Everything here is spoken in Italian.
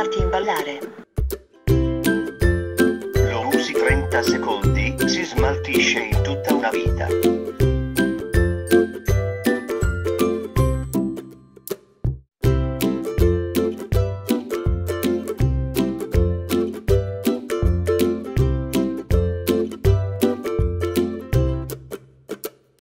farti imballare. Lo usi 30 secondi, si smaltisce in tutta una vita.